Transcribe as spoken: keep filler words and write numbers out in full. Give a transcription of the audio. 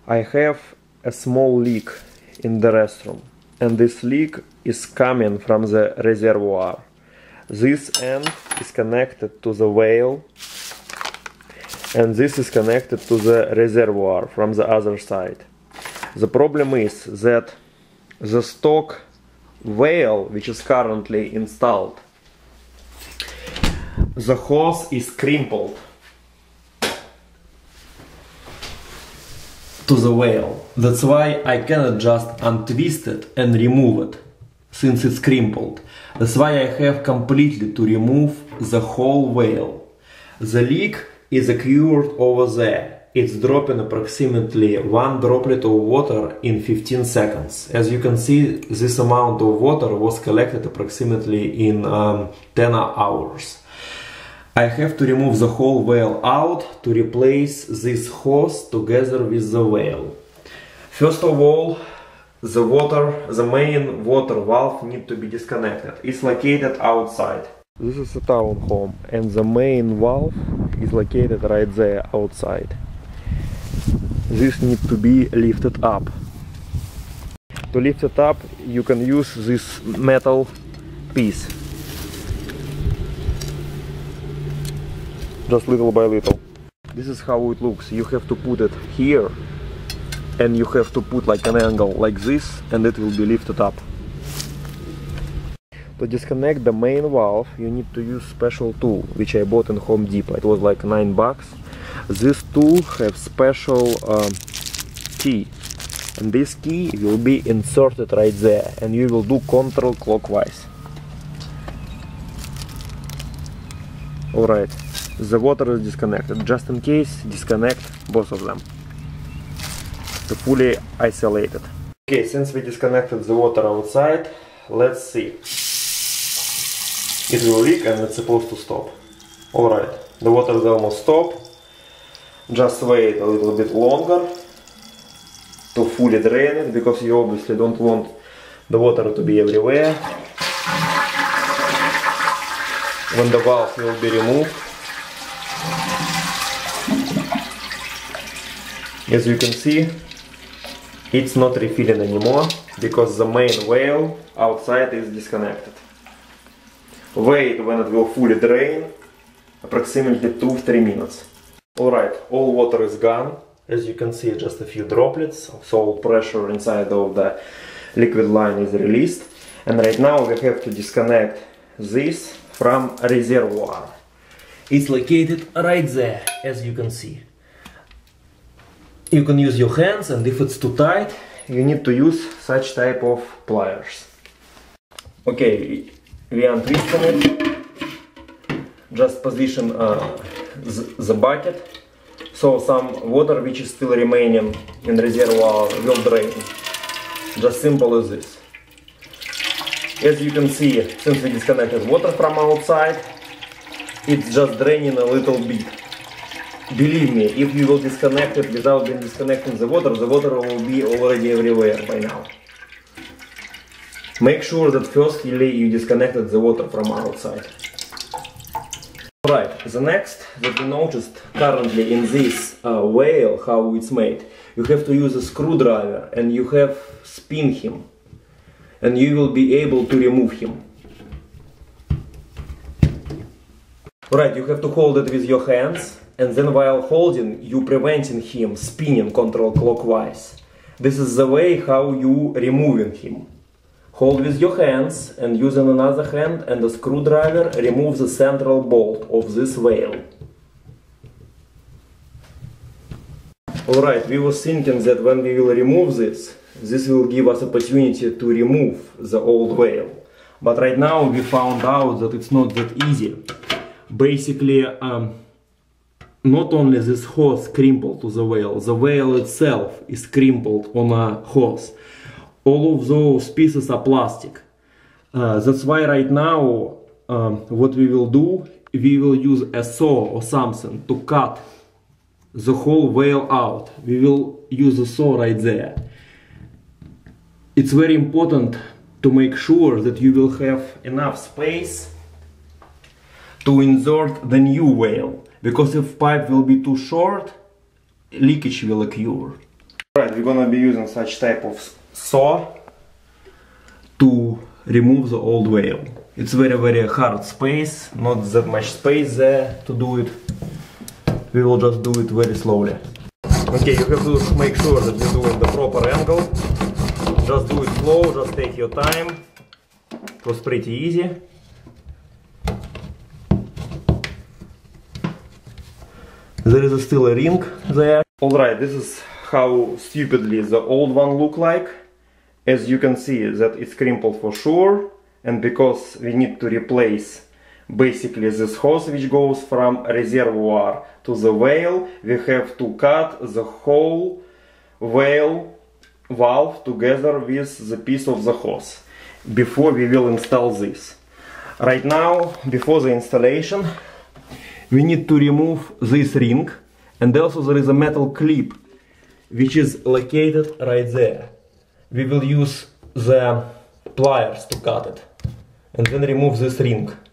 I have a small leak in the restroom, and this leak is coming from the reservoir. This end is connected to the valve, and this is connected to the reservoir from the other side. The problem is that the stock valve, which is currently installed, the hose is crumpled to the valve. That's why I cannot just untwist it and remove it, since it's crumpled. That's why I have completely to remove the whole valve. The leak is occurred over there. It's dropping approximately one droplet of water in fifteen seconds. As you can see, this amount of water was collected approximately in um, ten hours. I have to remove the whole valve out to replace this hose together with the valve. First of all, the water, the main water valve need to be disconnected. It's located outside. This is a townhome, and the main valve is located right there outside. This needs to be lifted up. To lift it up, you can use this metal piece. Just little by little. This is how it looks. You have to put it here, and you have to put like an angle like this, and it will be lifted up. To disconnect the main valve, you need to use special tool, which I bought in Home Depot. It was like nine bucks. This tool has special um, key, and this key will be inserted right there, and you will do control clockwise. Alright, the water is disconnected. Just in case, disconnect both of them to fully isolate it. Okay, since we disconnected the water outside, let's see. It will leak and it's supposed to stop. Alright, the water is almost stopped. Just wait a little bit longer to fully drain it, because you obviously don't want the water to be everywhere when the valve will be removed. As you can see, it's not refilling anymore because the main valve outside is disconnected. Wait when it will fully drain, approximately two to three minutes. Alright, all water is gone. As you can see, just a few droplets, so all pressure inside of the liquid line is released. And right now we have to disconnect this from a reservoir. It's located right there, as you can see. You can use your hands, and if it's too tight, you need to use such type of pliers. Okay, we untwisting it. Just position uh, the bucket, so some water which is still remaining in the reservoir will drain. Just simple as this. As you can see, since we disconnected water from outside, it's just draining a little bit. Believe me, if you will disconnect it without being disconnecting the water, the water will be already everywhere by now. Make sure that firstly you disconnected the water from outside. Right, the next that we noticed currently in this uh, valve, how it's made, you have to use a screwdriver and you have spin him, and you will be able to remove him. Right, you have to hold it with your hands, and then while holding, you preventing him spinning control clockwise. This is the way how you removing him. Hold with your hands, and using another hand and a screwdriver, remove the central bolt of this valve. Alright, we were thinking that when we will remove this, this will give us opportunity to remove the old valve. But right now we found out that it's not that easy. Basically, um, not only this hose crumpled to the valve, the valve itself is crumpled on a hose. All of those pieces are plastic. Uh, that's why right now um, what we will do, we will use a saw or something to cut the whole valve out. We will use a saw right there. It's very important to make sure that you will have enough space to insert the new valve, because if pipe will be too short, leakage will occur. Right, we're gonna be using such type of saw to remove the old whale. It's very very hard space, not that much space there to do it. We will just do it very slowly. Okay, you have to make sure that you're doing the proper angle. Just do it slow, just take your time. It was pretty easy. There is still a ring there. Alright, this is how stupidly the old one look like. As you can see that it's crumpled for sure, and because we need to replace basically this hose which goes from reservoir to the whale, we have to cut the whole whale valve together with the piece of the hose before we will install this. Right now, before the installation, we need to remove this ring, and also there is a metal clip which is located right there. We will use the pliers to cut it and then remove this ring.